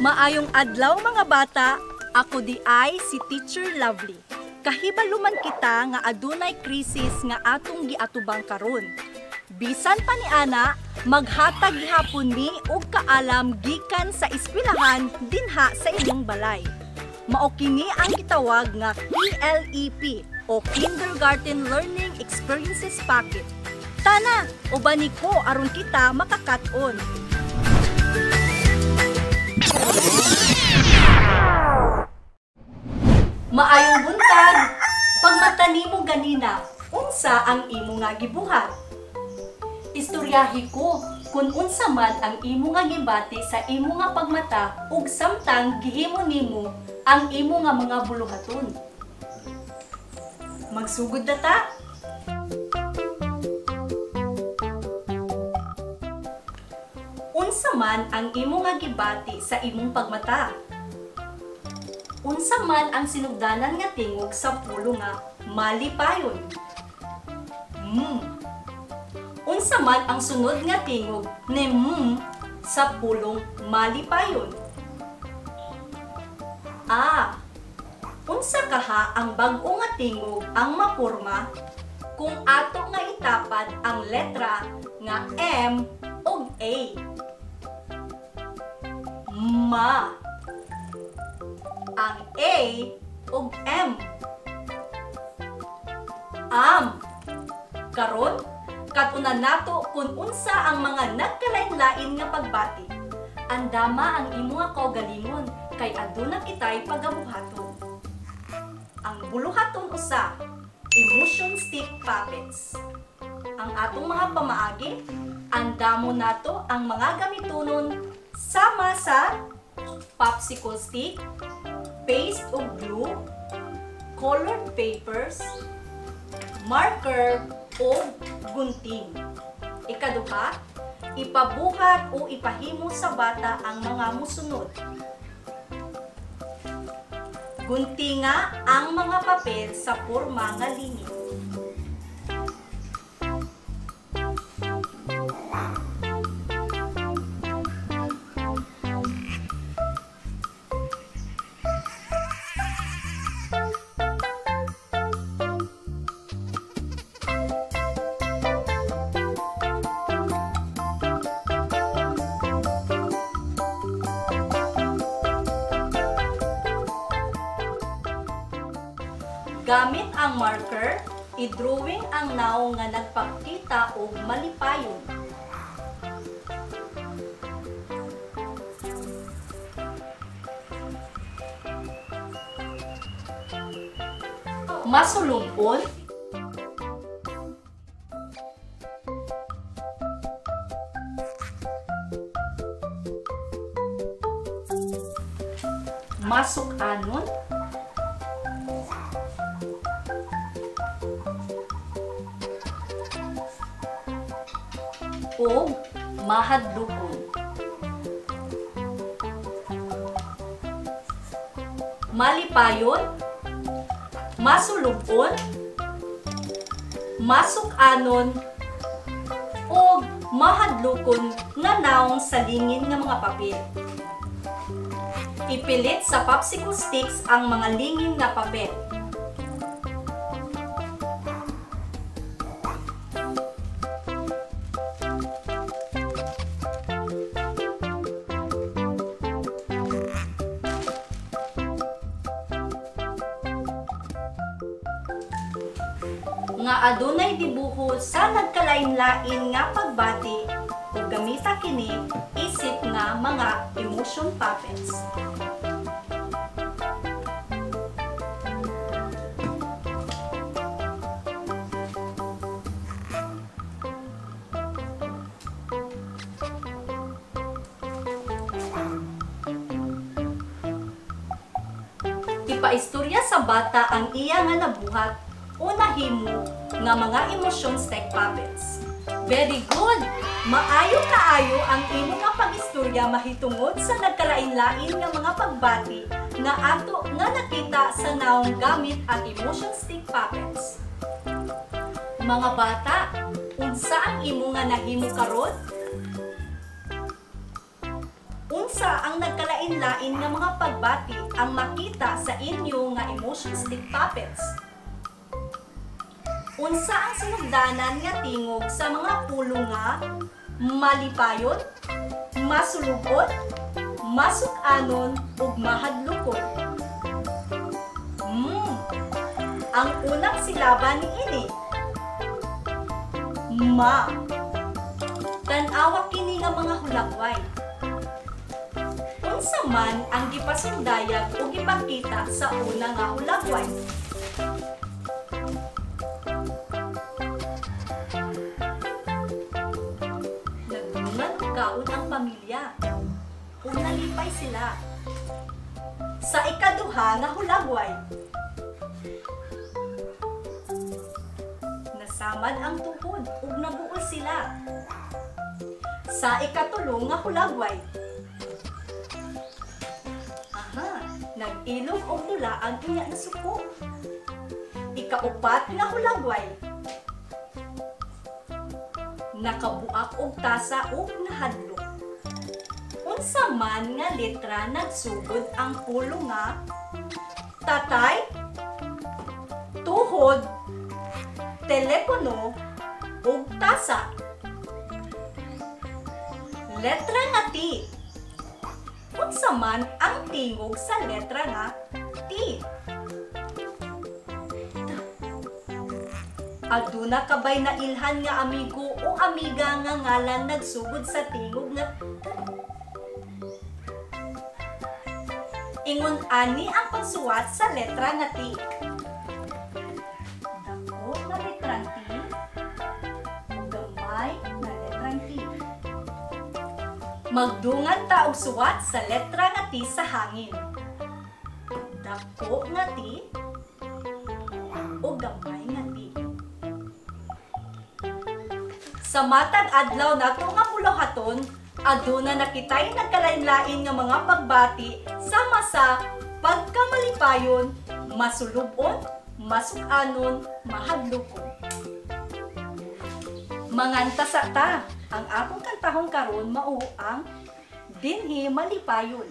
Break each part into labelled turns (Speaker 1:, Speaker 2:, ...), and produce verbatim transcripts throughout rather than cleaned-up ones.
Speaker 1: Maayong adlaw mga bata, ako di ay si Teacher Lovely. Kahibaluman kita nga adunay krisis nga atong giatubang karon. Bisan pa ni ana, maghatag gihapon mi og kaalam gikan sa eskwelahan dinha sa inyong balay. Mao kini ang gitawag nga K L E P o Kindergarten Learning Experiences Packet. Tana, ubani ko aron kita makakaton. Maayong buntag, pagmata nimo ganina, unsa ang imo nga gibuhat? Istoryahi ko kung unsa man ang imo nga gibati sa imo nga pagmata ug samtang gihimo nimo ang imo nga mga buluhaton. Magsugod na ta. Unsa man ang imo nga gibati sa imong pagmata? Unsa man ang sinugdanan nga tingog sa pulo nga malipayon? Mm. Unsa man ang sunod nga tingog ni mm sa pulong malipayon? Ah, unsa kaha ang bag-o nga tingog ang maporma kung ato nga itapad ang letra nga M ug A? Ma. Ang A ug M. Am. Karon, katunan nato kung unsa ang mga nagkalain-lain nga pagbati. Andama ang imo nga kaugalingon kay aduna kitay pagabuhaton. Ang buluhaton usa, emotion stick puppets. Ang atong mga pamaagi, andamo nato ang mga gamitonon sama sa popsicle stick, paste o glue, colored papers, marker o gunting. Ikaduha, ipabuhat o ipahimo sa bata ang mga musunod. Guntinga ang mga papel sa porma nga linya. Gamit ang marker, i-drawing ang naong nga nagpakita og malipayon. Masulubon, masuk-anon, o mahadlukon. Malipayon, masulubon, masuk-anon, o mahadlukon nga naong sa lingin nga mga papel. Ipilit sa popsicle sticks ang mga lingin nga papel. Nga adunay dibuho sa nagkalain-lain nga pagbati ug gamita kini isip nga mga emotion puppets. Ipaistorya sa bata ang iya nga nabuhat o nahimo nga mga emotion stick puppets. Very good! Maayo kaayo ang imo nga pag-istorya mahitungod sa nagkalain-lain nga mga pagbati nga ato nga nakita sa naong gamit ang emotion stick puppets. Mga bata, unsa ang imo nga nahimo karon? Unsa ang nagkalain-lain nga mga pagbati ang makita sa inyo nga emotion stick puppets? Unsa ang sinugdanan nga tingog sa mga pulo nga malipayon, masulugot, masuk-anon ug mahadlokon? Hmm, ang unang silaban ni ini ma. Tan-awa kini nga mga hulagway. Unsa man ang gipasundayag o gipakita sa una nga hulagway? Nagdungan og kaon ang pamilya. Una lipay sila. Sa ikaduha nga hulagway, nasamad ang tuhod ug nabuol sila. Sa ikatulo nga hulagway, aha, nag-ilog og dula ang iya na suko. Ikaupat nga hulagway, nakabuak og tasa ug nahadlok. Unsa man nga letra nagsugod ang pulo nga tatay, tuhod, telepono ug tasa? Letra nga T. Unsa man ang tingog sa letra nga T? Aduna kabay na ilhan nga amigo o amiga nga ngalan nagsugod sa tingog nga T? Ingon ani ang pagsuwat sa letra nga T. Dako nga letrang T, gamay nga letrang T. Magdungan ta og suwat sa letra nga T sa hangin. Dako nga T o gamay nga T. Sa matag adlaw nato nga puluhaton, aduna nakitay nagkalain-lain nga mga pagbati sama sa pagkamalipayon, masulubon, masuk-anon, mahadlokon. Manganta sa ta, ang akong kantahong karon mao ang dinhi malipayon.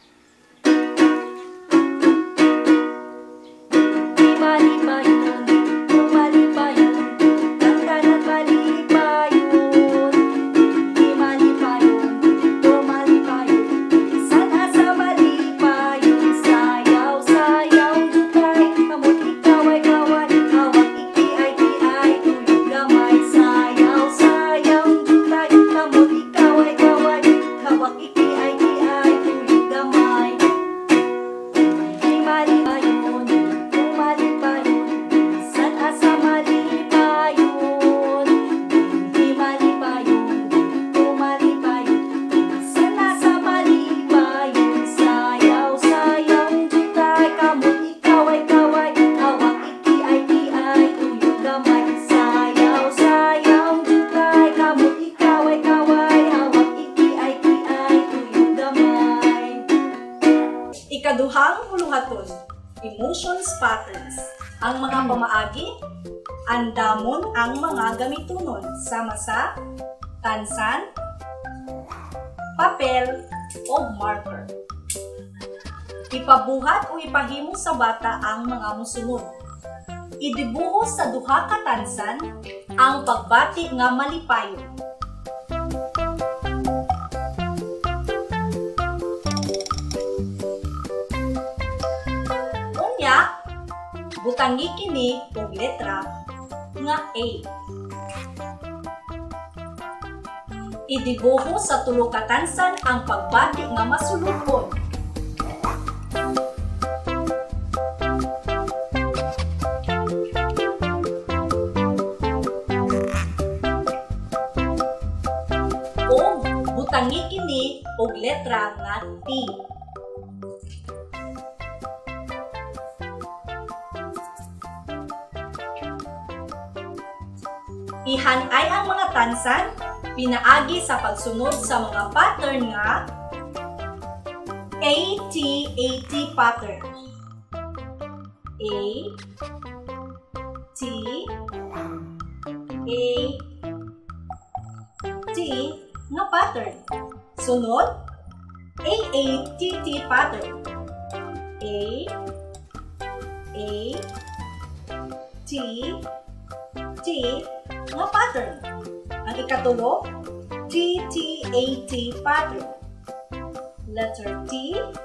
Speaker 1: Di malipayon, di malipayon, kanta na malipayon. Di malipayon, di malipayon, sana sa malipayon. Sayaw, sayaw, jutay, kamot ikaway, kaway, hawak iki ay di ay tuyog gamay. Sayaw, sayaw, jutay, kamot ikaway, kaway, hawak iki ay di ay tuyog gamay. Di malipayon, di malipayon, sana sa malipayon. Di malipayon, di malipayon, sana sa malipayon. Sayaw, sayaw, jutay, kamot ikaway, kaway, hawak iki ay di ay tuyog gamay. Sayaw, sayaw, jutay, kamot ikaway, kaway, hawak iki ay di ay tuyog gamay. Ikaduhang puluhaton, emotions patterns. Ang mga pamaagi, andamon ang mga gamitunon sama sa tansan, papel, o marker. Ipabuhat o ipahimo sa bata ang mga musunod. Idibuho sa duha ka tansan ang pagbati nga malipayon. Unya, butangi kini og letra nga A. Idibuho sa tulo ka tansan ang pagbati nga masulubon. O butangi kini og letra nga T. Ihanay ang mga tansan pinaagi sa pagsunod sa mga pattern nga A T A T pattern. A T A T nga pattern. Sunod, A A T T pattern. A A T T nga pattern. Ang ikatulo, T T A T pattern. Letter T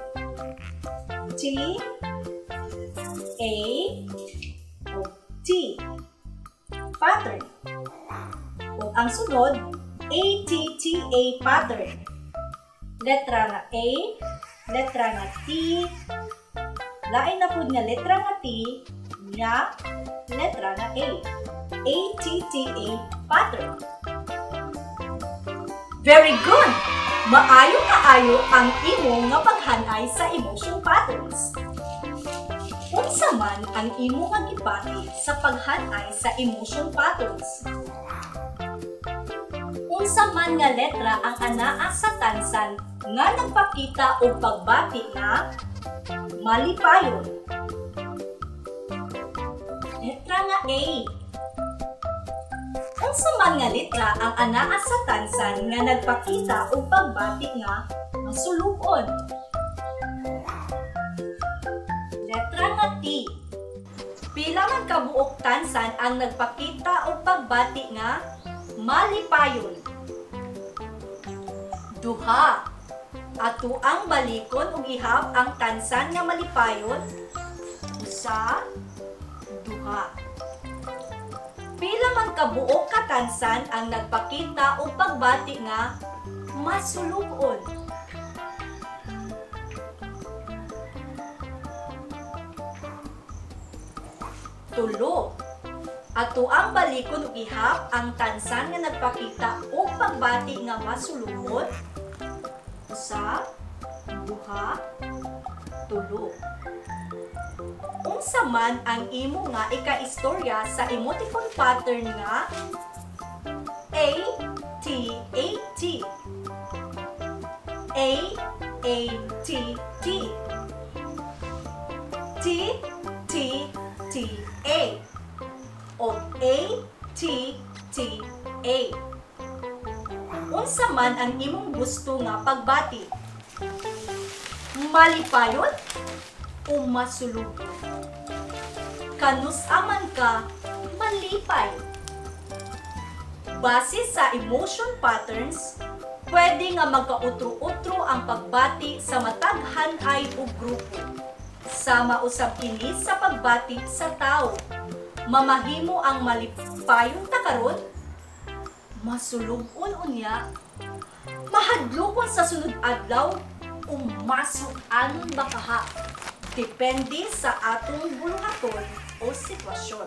Speaker 1: T A o T pattern. O ang sunod, A T T A pattern. Letra nga A, letra nga T, lain na po nga letra nga T, nga letra nga A. A T T A pattern. Very good! Maayo kaayo ang imo nga paghanay sa emotion patterns. Unsa man ang imo nga gibati sa paghanay sa emotion patterns? Unsa man nga letra ang anaa sa tansan nga nagpakita og pagbati nga malipayon? Letra nga A. Unsa man nga letra ang anaa sa tansan nga nagpakita og pagbati nga masulubon? Letra nga T. Pila man ka buok tansan ang nagpakita og pagbati nga malipayon? Duha. Ato ang balikon ug ihap ang tansan nga malipayon. Usa, duha. Pila man ka buok ka tansan ang nagpakita og pagbati nga masulubon? Tulo. Ato ang balikon ug ihap ang tansan nga nagpakita og pagbati nga masulubon. Usa, duha, tulo. Unsa man ang imo nga ika-istorya sa emoticon pattern nga A T A T. A A T T. T T T A. O A T T A. Unsa man ang imong gusto nga pagbati? Malipayon o masulubon? Kanus aman ka malipay? Base sa emotion patterns, pwede nga magkautro-utro ang pagbati sa matag hanay o grupo. Sama usab kini sa pagbati sa tao. Mamahimo ang malipayon ta karon? Masulubon unya? Mahadlokon sa sunod adlaw o masuk-anon ba kaha? Depende sa atong buluhaton o sitwasyon.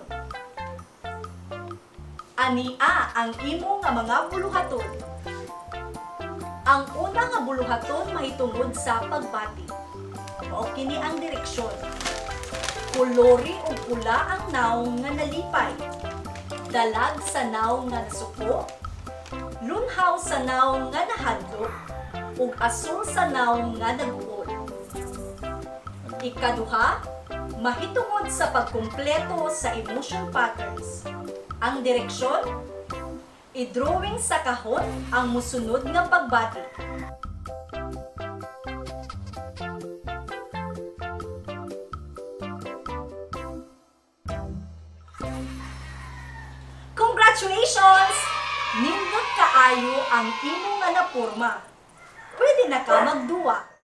Speaker 1: Ania ang imo nga mga buluhaton. Ang una nga buluhaton mahitungod sa pagbati. Mao kini ang direksyon. Kolori o pula ang naong nga nalipay. Dalag sa naong nga nasuko. Lunhaw sa naong nga nahadlok. Ug asul sa naong nga naguol. Ikaduha, mahitungod sa pagkumpleto sa emotion patterns. Ang direksyon, i-drawing sa kahon ang musunod nga pagbati. Congratulations! Nindot kaayo ang imo nga napurma. Pwede na ka magduwa.